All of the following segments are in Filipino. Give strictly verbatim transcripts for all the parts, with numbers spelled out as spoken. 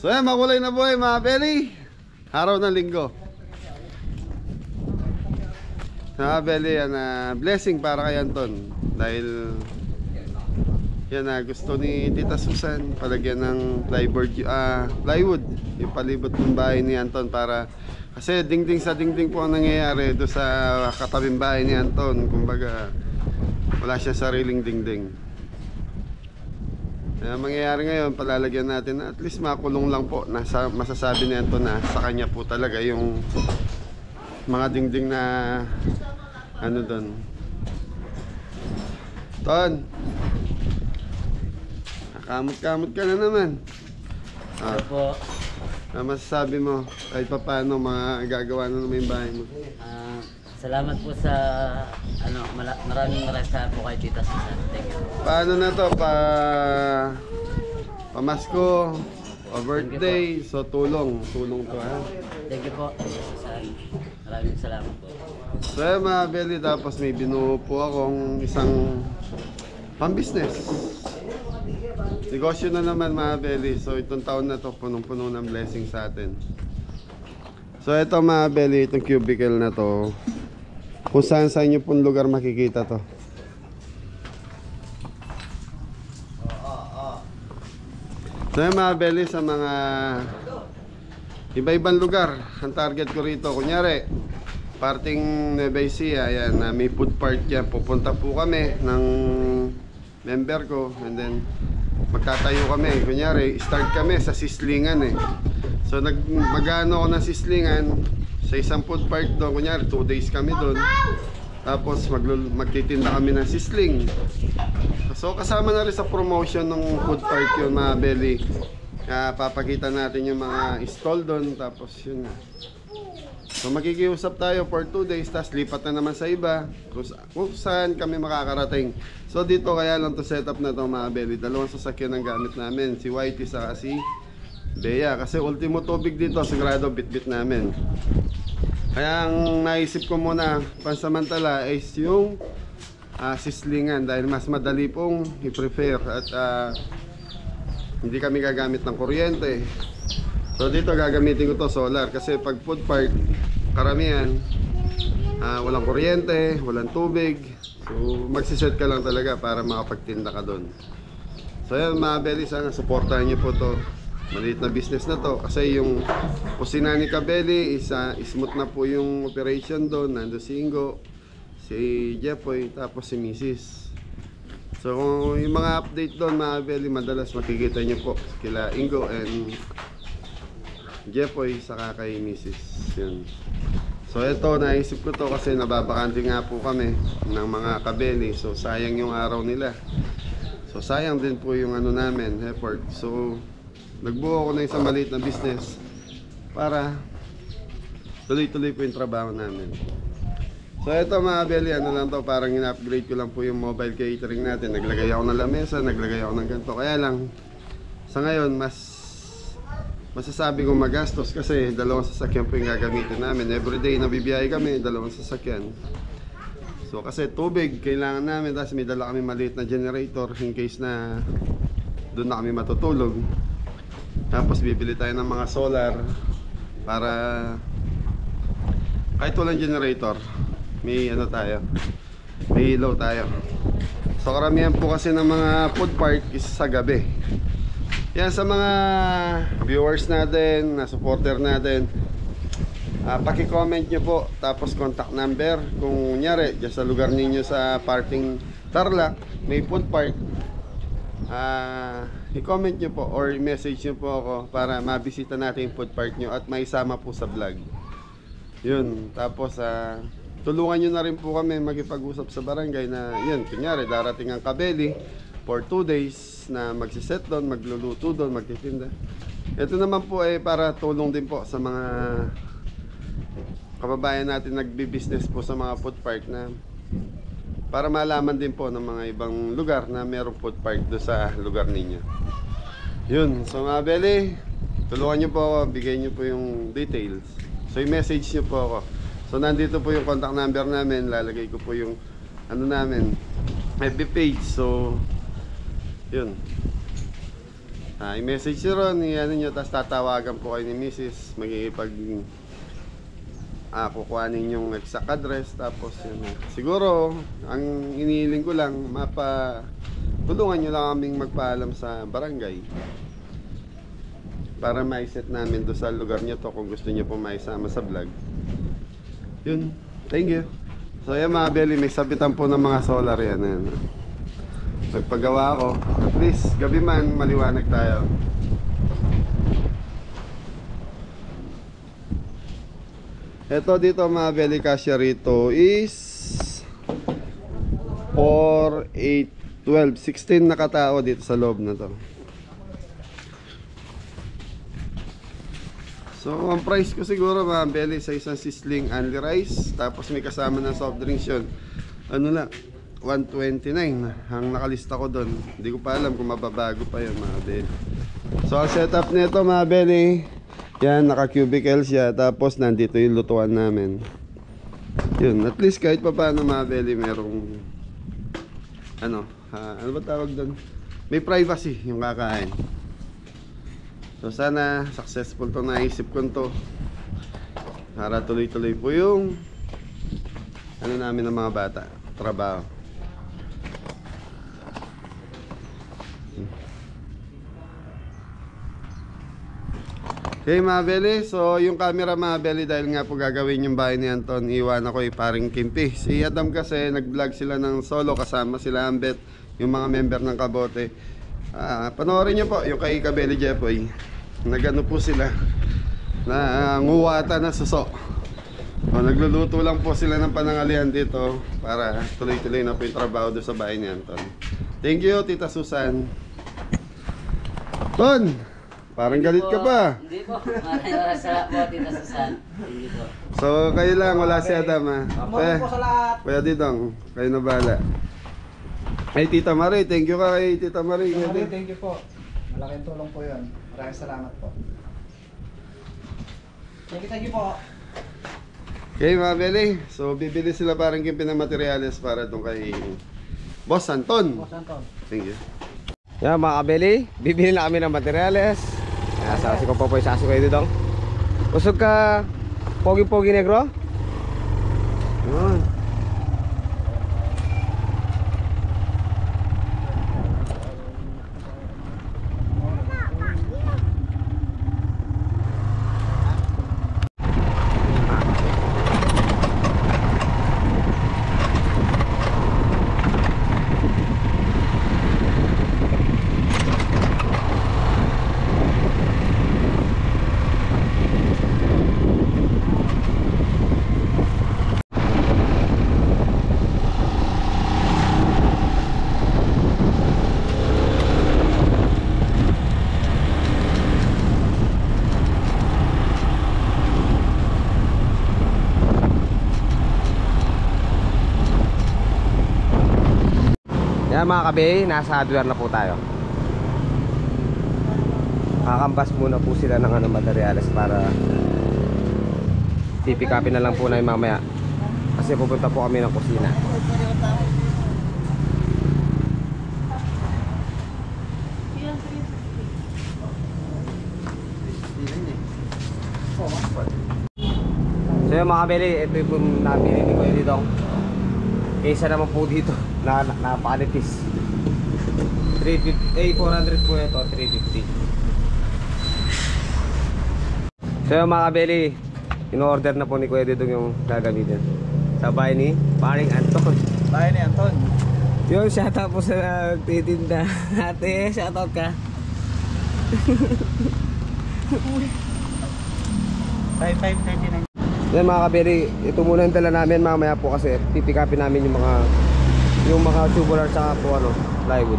So yan, makulay na buhay mga belly. Araw ng linggo. Mga belly, yan uh, blessing para kay Anton. Dahil yan na uh, gusto ni Tita Susan palagyan ng plyboard, uh, plywood yung palibot ng bahay ni Anton, para kasi dingding sa dingding po ang nangyayari doon sa katabing bahay ni Anton. Kumbaga wala siya sariling dingding. Uh, mangyayari ngayon, palalagyan natin at least makulong lang po. Nasa, masasabi ni Anton na sa kanya po talaga yung mga dingding na ano doon. Ton, kamot-kamot ka na naman. Ah, Ano po? ah, masasabi mo kahit pa paano mga gagawa na naman yung bahay mo? Ah, salamat po sa ano, mala- maraming maraming salamat po kay Tita Susan. Thank you. Paano na to? Pa Pamasko, pa birthday, so tulong. Tulong to ha. Thank you po, Tita Susan. Maraming salamat po. So yan mga belly, tapos may binuo po akong isang pang-business. Negosyo na naman mga belly. So itong taon na to punong-puno ng blessing sa atin. So ito mga belly, itong cubicle na to, kung saan sa inyo pong lugar makikita to. So yan mga belly, sa mga iba-ibang lugar, ang target ko rito, kunyari parting Nueva Ecija, ayan, uh, may food park yan. Pupunta po kami ng member ko, and then magtatayo kami. Kunyari, start kami sa Sislingan eh. So nag magano ako ng Sislingan sa isang food park doon. Kunyari, two days kami doon. Tapos mag magtitinda kami ng sisling. So kasama na rin sa promotion ng food park yun mga belly. Uh, papakita natin yung mga stall doon. Tapos yun na. So makikiusap tayo for two days, tapos lipat na naman sa iba kung, kung saan kami makakarating. So dito kaya lang to setup na to mga belly. Dalawang sasakyan ang gamit namin, si Whitey saka si Bea. Kasi ultimo tubig dito, sigurado bit-bit namin. Kaya ang naisip ko muna pansamantala is yung uh, sislingan, dahil mas madali pong i-prefer at uh, hindi kami gagamit ng kuryente. So dito gagamitin ko to solar, kasi pag food park karamihan uh, walang kuryente, walang tubig. So magsiset ka lang talaga para makapagtinda ka doon. So yan mga belly, sana supportahan niyo po to. Maliit na business na to, kasi yung kusina ni Kabeli is uh, smooth na po yung operation doon. Nando si Ingo, si Jepoy, tapos si Missus. So kung yung mga update doon mga belly, madalas makikita niyo po kila Ingo and Jepoy saka kay Missus Yun. So ito, naisip ko to kasi nababakante nga po kami ng mga Kabeli. So sayang yung araw nila. So sayang din po yung ano namin, effort. So nagbuo ako ng isang maliit na business para tuloy-tuloy po yung trabaho namin. So ito mga belly, ano lang to, parang in-upgrade ko lang po yung mobile catering natin. Naglagay ako ng lamesa, naglagay ako ng ganito. Kaya lang sa ngayon mas masasabi kong magastos, kasi dalawang sasakyan po yung gagamitin namin. Everyday nabibiyahe kami, dalawang sasakyan. So kasi tubig kailangan namin, tapos may dala kami maliit na generator in case na doon na kami matutulog. Tapos bibili tayo ng mga solar para kahit walang generator, may ano tayo, may ilaw tayo. So karamihan po kasi ng mga food park is sa gabi. Yan, sa mga viewers natin, na supporter natin, uh, paki-comment nyo po, tapos contact number. Kung nyari, dyan sa lugar ninyo sa parking Tarlac, may food park, uh, i-comment nyo po or i-message nyo po ako para mabisita natin yung food park nyo at maisama po sa vlog. Yun, tapos uh, tulungan nyo na rin po kami makipag-usap sa barangay na yun, kunyari darating ang Kabeli for two days na magsiset doon, magluluto doon, magtitinda. Ito naman po ay para tulong din po sa mga kababayan natin nagbi-business po sa mga food park, na para malaman din po ng mga ibang lugar na mayroong food park do sa lugar ninyo. Yun, so mga belly, tulungan nyo po ako, bigay nyo po yung details. So i-message nyo po ako. So nandito po yung contact number namin, lalagay ko po yung ano namin, F B page. So yun. Ah, i-message nyo ron, i-ano nyo, tapos tatawagan po kayo ni Missus Magigipag ah, kukuhanin yung exact address. Tapos yun, eh. Siguro, ang inihiling ko lang, mapa tulungan nyo lang kaming magpaalam sa barangay para maiset namin do sa lugar nyo to kung gusto nyo po maisama sa vlog. Yun, thank you. So yan mga belly, may sabitan po ng mga solar yan. Yan. Nagpagawa ako. At least, gabi man, maliwanag tayo. Ito dito mga belly, kasya rito is four, eight, twelve, sixteen na katao dito sa loob na to. So, ang price ko siguro mga belly sa isang sisling only rice. Tapos may kasama ng soft drinks yun. Ano lang, one twenty-nine ang nakalista ko doon. Hindi ko pa alam kung mababago pa yun mga belly. So ang setup nito mga belly, yan, naka cubicle siya. Tapos nandito yung lutuan namin. Yun, at least kahit pa paano mga belly, merong ano, ha, ano ba tawag doon, may privacy yung kakain. So sana successful to naisip ko to, para tuloy-tuloy po yung ano namin ng mga bata, trabaho. Okay mga belly, so yung camera mga belly, dahil nga po gagawin yung bahay ni Anton, iwan ako yung paring Kimpi. Si Adam kasi nag-vlog sila ng solo, kasama sila Ambet, yung mga member ng Kabote. Ah, panoorin nyo po yung kay Kabeli Jepoy. Nagano po sila, na uh, nguwata na suso. O, nagluluto lang po sila ng panangalian dito para tuloy-tuloy na po yung trabaho doon sa bahay ni Anton. Thank you Tita Susan. Ton, parang galit ka pa. Hindi po. Maraming oras sa po, Tita Susan. Hindi po. So kayo lang, wala si Adam ha. Morning po sa lahat. Kuya Didong, kayo na bahala. Hey Tita Marie, thank you ka kay Tita Marie. Thank you, thank you po. Malaking tulong po yun. Maraming salamat po. Thank you, thank you po. Okay mga beli, so bibili sila parang kimpi ng materyales para doon kay Boss Anton. Boss Anton. Thank you. Yan mga kabeli, bibili na kami ng materyales. Sasi ko po po, sasi ko ito dong. Usog ka, pogi-pogi negro. Yun. Yan mga kabey, nasa hardware na po tayo. Kakambas muna po sila ng ano, materyales para pipikapin na lang po na yung mamaya. Kasi pupunta po kami ng kusina. So yung mga kabeli, ito yung nabili ko dito. Kaysa naman po dito na napakalitis. three fifty, eh four hundred po ito, three fifty. So yung mga kabeli, in-order na po ni Kuya Didong yung gagamitin sa bahay ni Paring Anton. Bahay ni Anton. Yung shoutout po sa nagtitinda. Ate, shoutout ka. five five thirty-nine. Yan mga kabeli, ito muna yung dala namin mamaya po kasi pipikapin namin yung mga yung mga tubular saka po ano, plywood.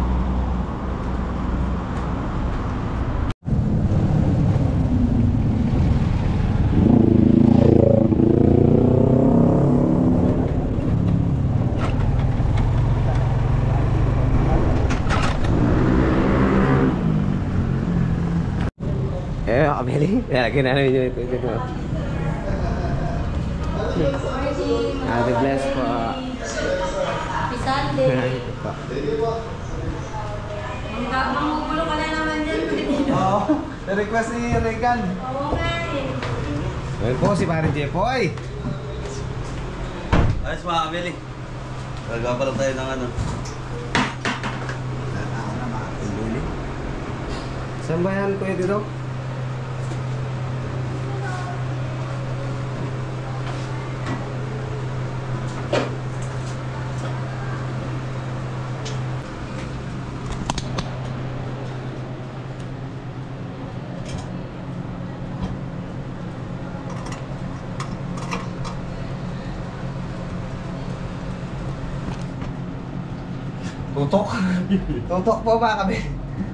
Eh mga kabeli, lalagyan na namin yung ito ito. Happy bless po. Happy Sunday. Ito po. Mamugulo ka na naman dyan. Oo. Request ni Regan. Oo nga eh. Ayan po si Paring Jepoy. Ayos mga kabili. Gagawa pa lang tayo ng ano. Saan ba yan, Kuya Dito? Tutok. Tutok po ba kami?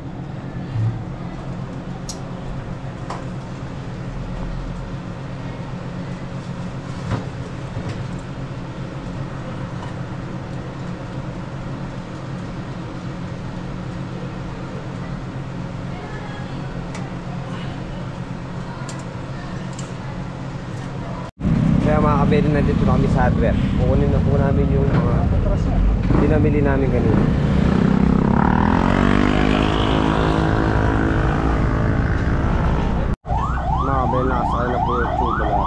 Kaya mga kabeli, nandito na kami sa hardware. Kukunin na po namin yung mga pinamili namin kanina. Mga kabeli, nakasakay na po yung tuba lang.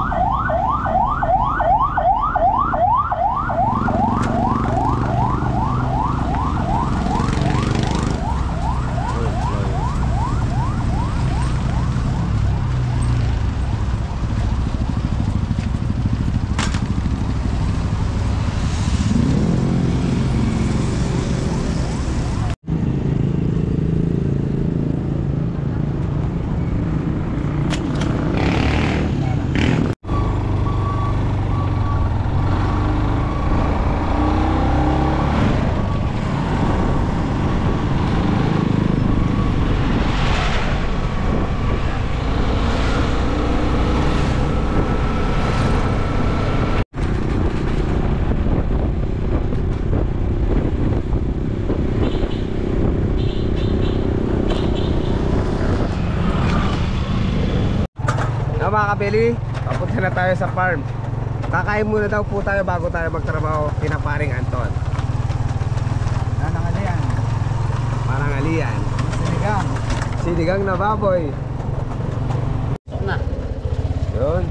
Na mga kabeli, papunta na tayo sa farm. Kakain muna daw po tayo bago tayo magtrabaho kina Paring Anton. Anong ano yan? Parang aliyan. Sinigang. Sinigang na baboy. Stop na. Yun.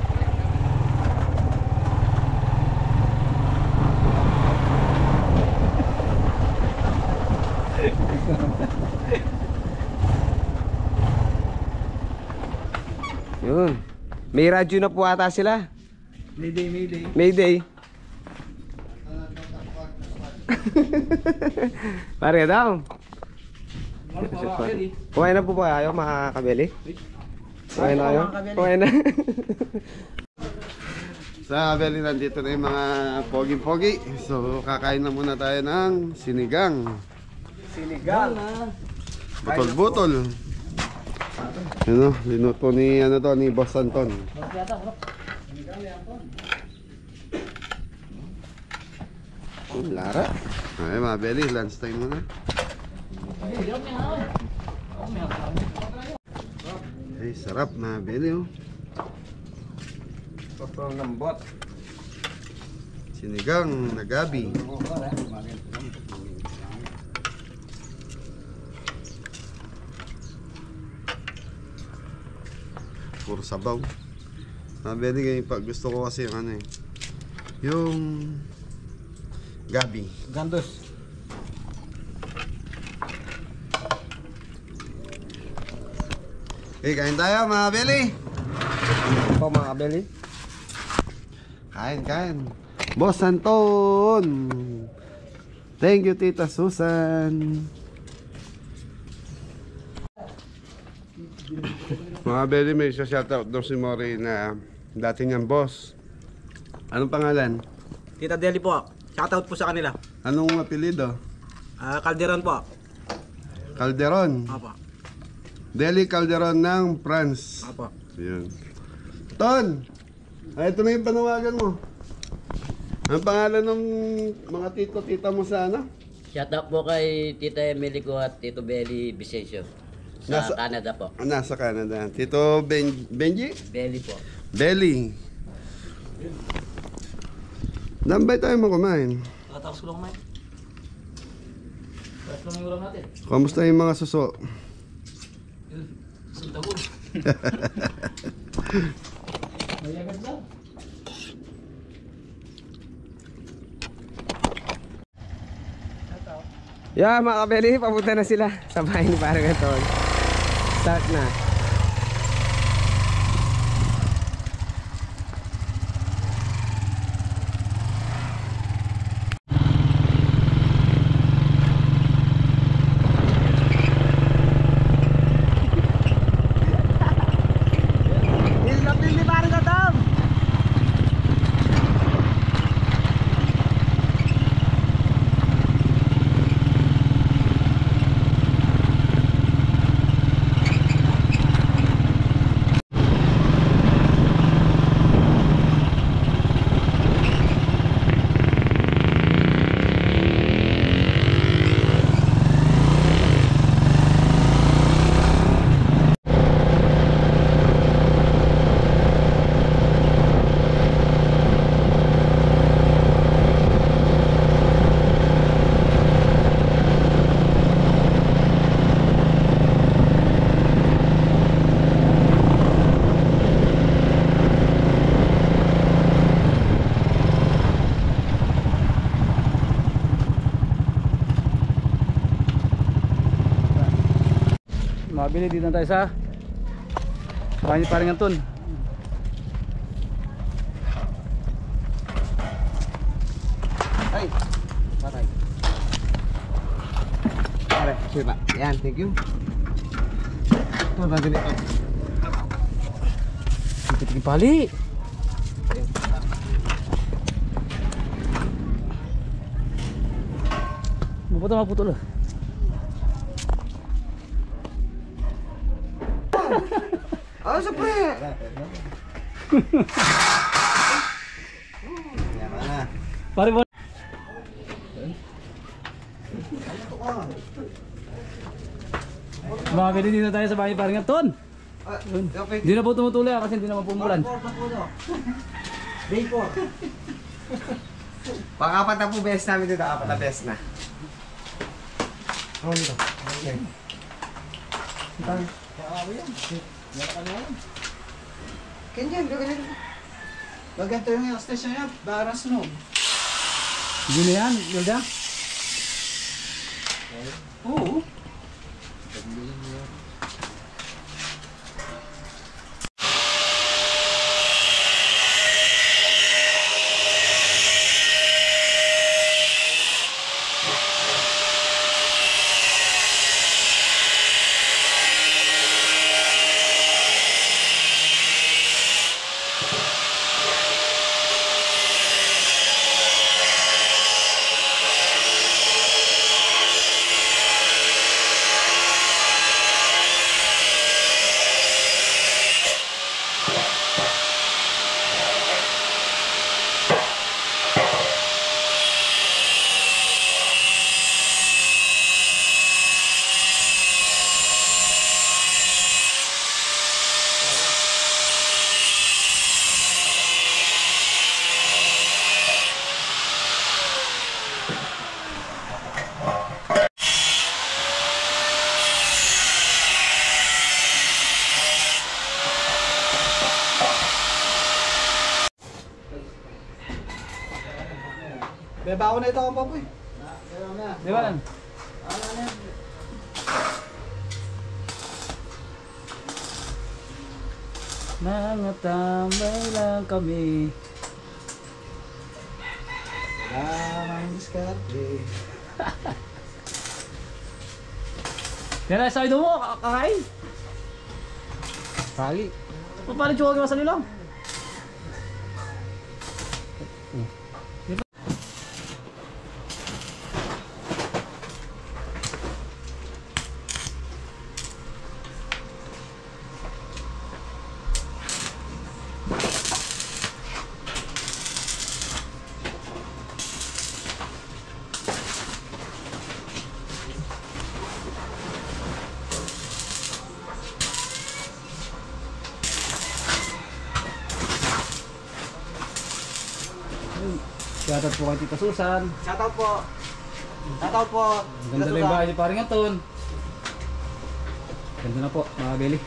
Yun. May radyo na po ata sila. Mayday, mayday. Mayday. Pare daw. Kumain na po ba kayo mga kabeli? Kumain na kayo? Kumain na. Sa Abeli, nandito na yung mga pogi-pogi. So, kakain na muna tayo ng sinigang. Sinigang. Butol-butol. Ano, linuto ni, ano to, ni Boss Anton. Oh, Lara. Ay, mga Abeli, lunch time muna. Ay, sarap mga Abeli, oh. Sobrang lambot. Sinigang na gabi. Puro sabaw. Mabili kayo pa. Gusto ko kasi yung ano eh. Yung gabi. Gandos. Okay, kain tayo mga Beli. Po mga kabeli. Kain, kain. Boss Anton. Thank you, Tita Susan. Mga Beli, may isa shoutout daw si Mori na dati niyang boss. Anong pangalan? Tita Deli po. Shoutout po sa kanila. Anong apelido? Ah, Calderon po. Calderon. Apo. Deli Calderon ng France. Apo. Yun. Ton! Ay, ito na yung panawagan mo. Ang pangalan ng mga tito-tita mo sa ano? Shout out po kay Tita Emily ko at Tito Belly Vicencio sa Nasa- Canada po. Ah, nasa Canada. Tito ben Benji? Belly po. Belly. Dambay tayo mo kumain. Tatapos ko lang, Mike. lang yung ulam natin. Kamusta yung mga suso? Sundagol. May agad lang. Yeah, mga kabeli, papunta na sila sa bahay ni Parang Anton. Start na. Ilapil ni Parang Anton! Mabili dito na tayo sa bahay ni Paring Anton. Ay, patay. Pare, sige pa. Yan, thank you. Ito, natin ito. Tingin pali. Maputol, maputol. Oh, siyempre! Pare mo. Mabili dito tayo sa bahay ni Paring Anton. Hindi na po tumutuloy ah, kasi hindi naman pumulan. Pang-apat na po best namin dito, apat na best na. Oh, dito. Okay. Ganyan, ganyan. Baganto yung station niya, barang sunog. Yun na yan, Yolda? Oo. Beba ako na ito ang papoy. Di ba lang? Nangatambay lang kami. Lamang diskarte. Yan na, sa ido mo, kakain. Pali. Papalit yung huwag sa nilang. Shoutout po kay Tita Susan. Shoutout po. Shoutout po. Ganda na yung bahay ni paring Anton. Ganda na po, mga Beli.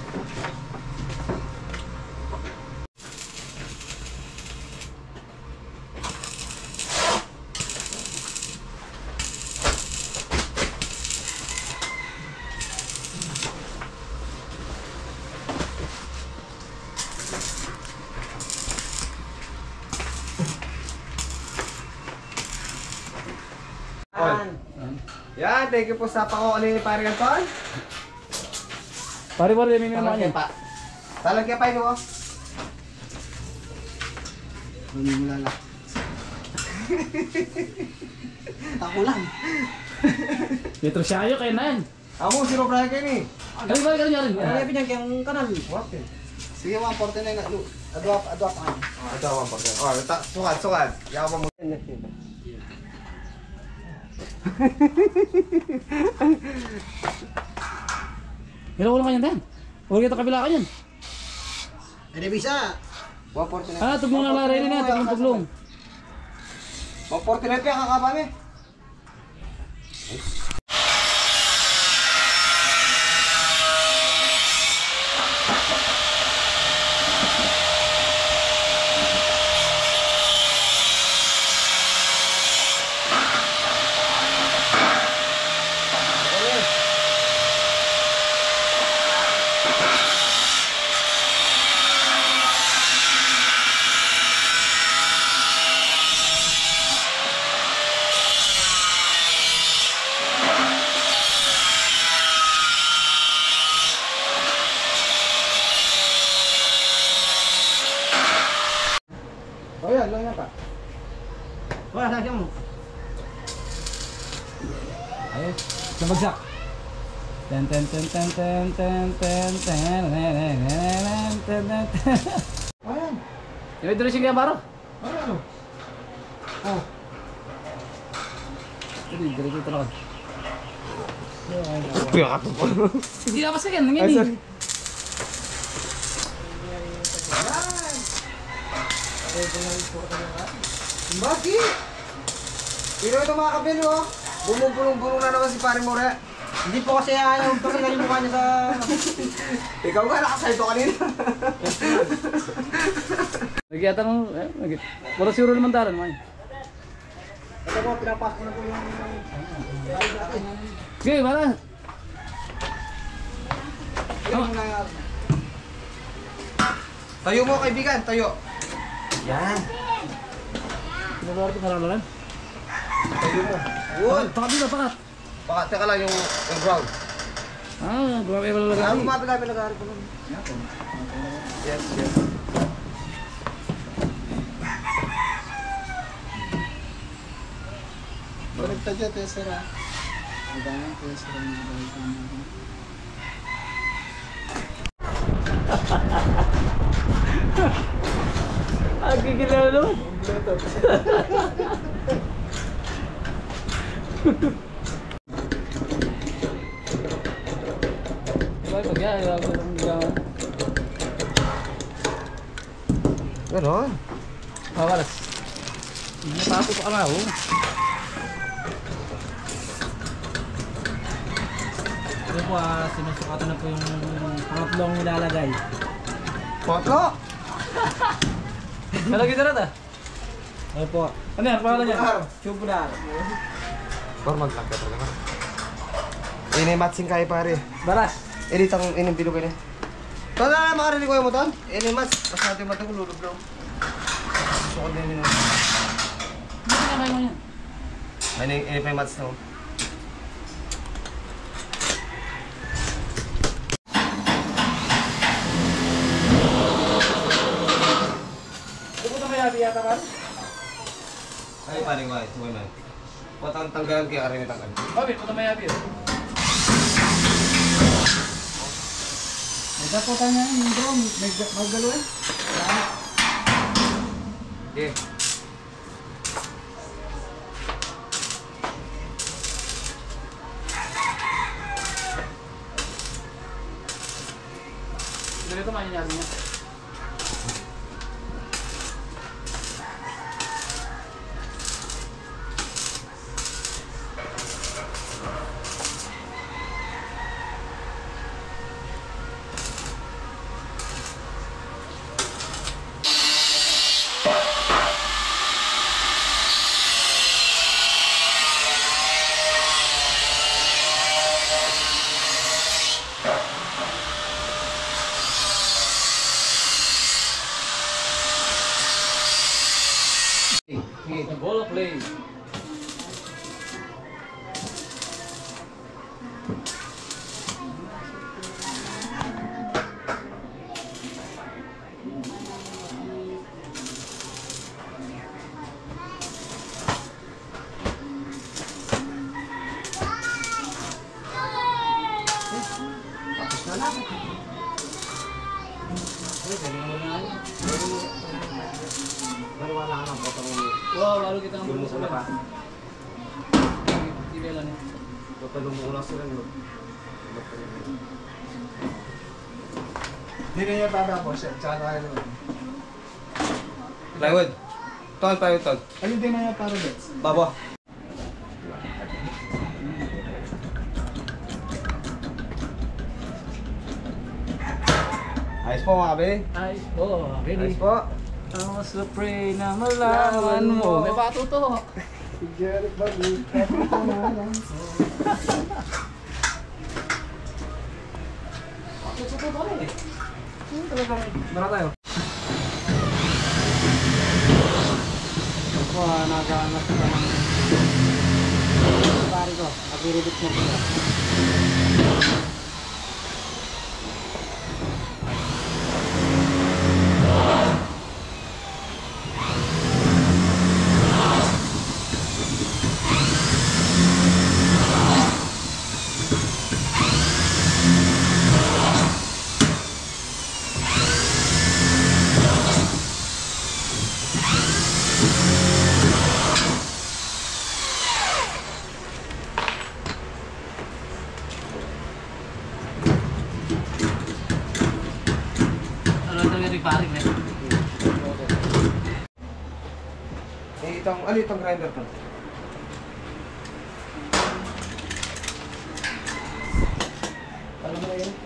Yan, thank you po sa pangkukunin ni Paring Anton. Pare-pare, may naman yan. pa. Talagyan pa yun mo. Hindi mo lala. Ako lang. Petro Shayo kayo na yan. Ako, si Rob Ryan kayo ni. Ay, balik ka rin rin. Ano yung pinyag yung kanal? Okay. Sige, one forty-nine na. Adwa, adwa pa kayo. Oh, ito ako pa. Oh, ta- sukat, sukat. Yaw pa mo. Pero ko lang kanyan din. Huwag kita kabila kanyan. Ano bisa? one forty-nine. Ah, tuglong lang laray rin na. Tuglong, tuglong. one forty-nine pa yung kakabami. Oh yan, lang yan pa. Wala, lagyan mo. Ayun. Nabagsak. Ten ten ten ten ten ten ten ten ten ten ten ten. Ayan. Yung dressing kaya baro? Ano? Oh. Hindi, diretso ito lang. Piyakato po. Hindi napas ka yan, nangyay. Bakit? Pero ito mga kabelo, oh. Bumubulong-bulong na naman si Paring More. Hindi po kasi ayaw pakinggan yung mukha niya sa... Ikaw nga, nakasalto kanina. Nagyata nung, eh, nagit. Wala siguro naman taran man. Ito po, pinapas ko na po yung... Okay, wala. Yung mga... Tayo mo, kaibigan, tayo. Yan. Pinagawa ko karanalan. Tayo mo. Yun. Pakat dito, pakat. Baka, teka lang yung, yung ground. Ah, grabe ka lang Ano lagi. mapilapin nag-aaral ko lang? Yes, yes. Balik tayo dyan, Tessera. Ang dami, Tessera na balik ka natin. Ang gigilala naman. Diba, pag yan, iba ko itong ligawan. Ganon. Makalas. Natapos pa ka na, oh. Ito po, ah, sinusukatan na po yung pangatlong nilalagay. Potlo! Nalagay na rin, ah. Ano po? Ano yan, pangalan niya? Tubular. Formal lang ka talaga. Ini matching kayo pare. Baras. Ini tang ini bilo kayo. Tala na makarinig ko mo ton. Ini match pas natin matang lulog daw. Sukod din ini. Hindi na kayo mo yan. Ini ini pa match na. Pupunta may habi yata ka? Ay paring wai, tuwa na. Patang tanggalan kaya karin tanggal. Babi, pupunta may habi. May daputan niya yung drone. May magdalo eh. Okay. Ganito mangyayari niya. Bola play. Wala ka ng potong Wow, lalu kita Dulu ngambil muna pa. Tidak lah nih. Tutulong mo ulang sila. Hindi na niya tatapos eh. Tsaka tayo naman. Plywood. Tol, plywood, tol. Ayun din na niya para bets. Babo. Ayos po mga kabili. Ayos po, ready. Ayos po. Ang mas pray na malaman mo. May bato to. Jerry Balik. Kapitanalan. Ito to pa rin eh. Mara tayo. Ako, naghanap ka ng pari ko. Nag-repeat na sila. Ano ito yung reparing eh? Eh, itong, ano itong grinder to? Alam mo na yun?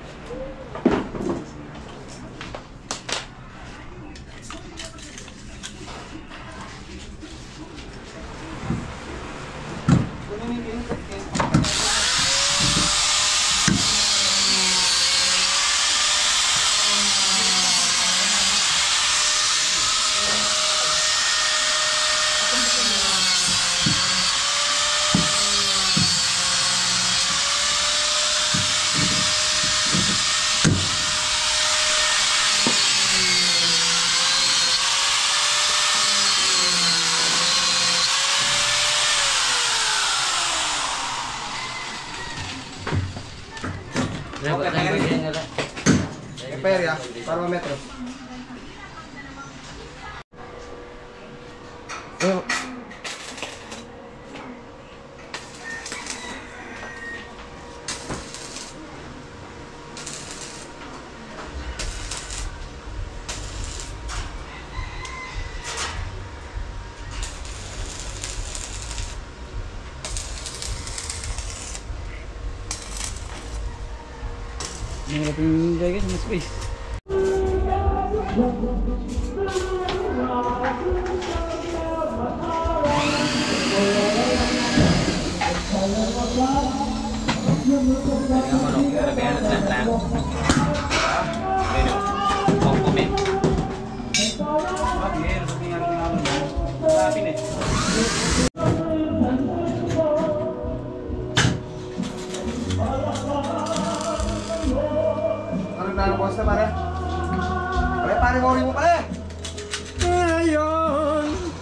Okay, kaya repair ya, para metro. Oh. Mahirap yung lagay sa space. Anong plano ko sa pare? Pare, pare, kori mo pare! Ngayon!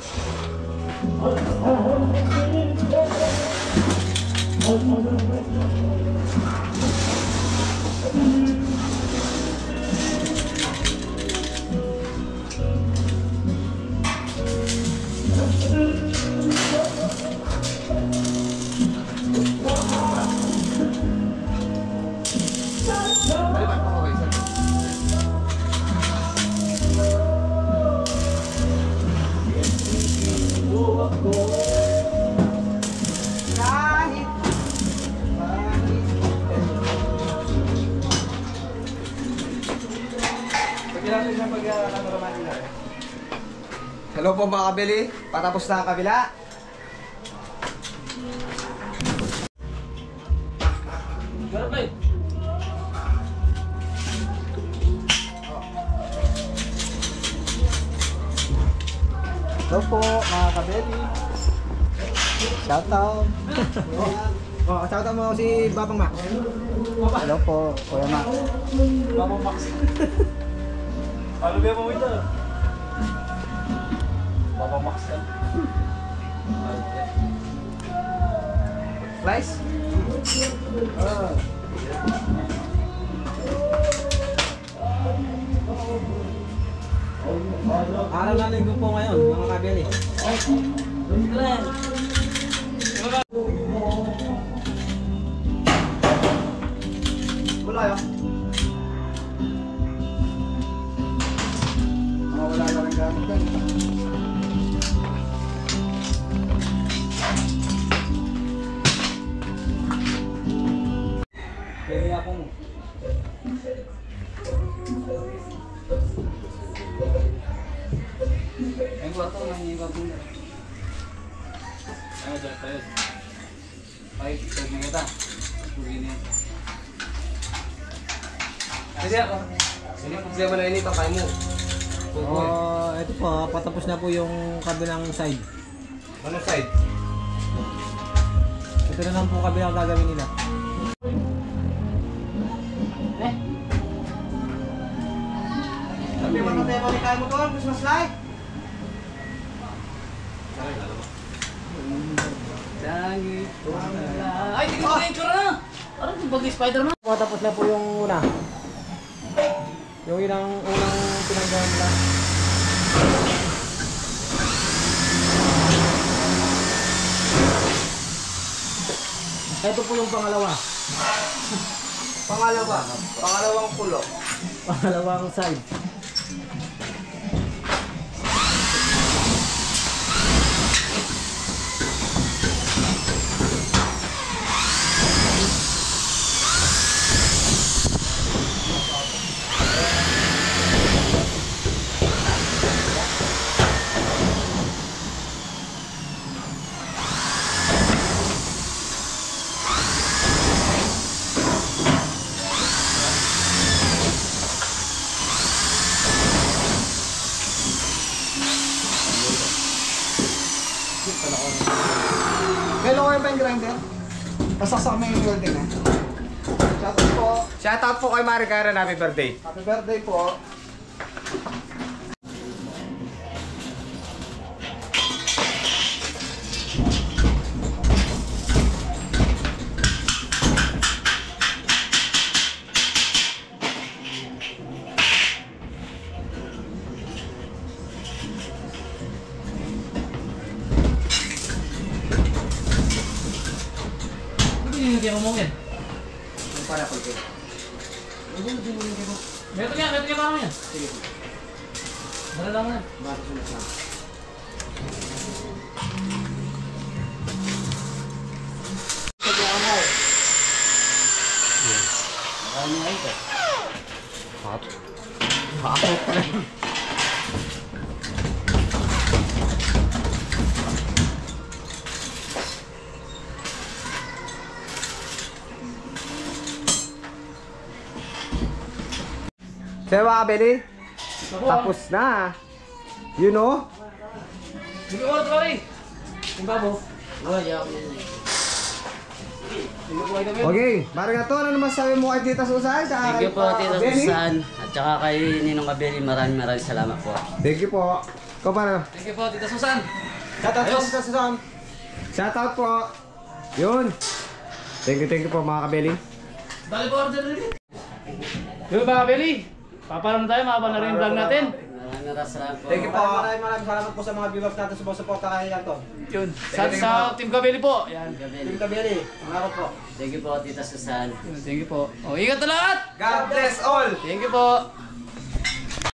Hello po mga kabili, patapos na ang kabila. Garapay! Hello po, mga kabeli. Shout out. Oh, shout out mo si Babang Max. Hello po, Kuya Max. Babang Max. Ano ba mo ito? Babang Max yan. Slice? Oh. Araw na linggo po ngayon, mga kabeli. Wala yun. Mga wala na rin gamit yan. Pwede akong... Ang kwarto na yung kwarto na. Ano dyan tayo? Ay, pwede na kita. Pwede na ito. Kasi ako. Hindi problema na yun ito, kaya mo. Oh, ito po, patapos na po yung kabilang side. Anong side? Ito na lang po kabilang gagawin nila. Sabi mo na tayo kami kaya mo to, Christmas light. Ay, tingin mo na yung tsura na! Parang yung bagay Spider-Man. Patapos na po yung una. Yung inang unang pinanggalan nila. Ito po yung pangalawa. Pangalawa, pangalawang pulo. Pangalawang side. Kailan ko pa yung grinder? Pasaksak mo yung welding eh. Shout out po. Shout out po kay Mari Karen, happy birthday. Happy birthday po. Hindi niya kumungin. Yung para ko kayo. Meto niya, meto niya parang yan. Sige po. Dala lang yan. Bakit sunod na? Ano nga ito? Hot. Hot pa rin. Kaya mga kabeli, tapos na. You know? Sige, oras ka rin. Yung babo. Oh, di ako yun. Hindi ko kayo Okay, Marigato, ano masasabi mo kay Tita Susan? Thank you po, Tita Susan. At saka kay Ninong Kabeli, maraming maraming salamat po. Thank you po. Ikaw pa na. Thank you po, Tita Susan. Shout out po, Ayos. Tita Susan. Shout out po. Yun. Thank you, thank you po mga kabeli. Dali po order ulit. Yo mga Kabeli, papalam tayo, mababa na rin yung vlog natin. Maraming maraming salamat po. Thank you po. Maraming maraming salamat po sa mga viewers natin sa suporta kay Anton. Yun. Sa, sa Team Kabeli po. Yan. Kabeli. Team Kabeli, salamat po. Thank you po, Tita Susan. Yun, thank you po. O, ingat na lahat! God bless all. Thank you po.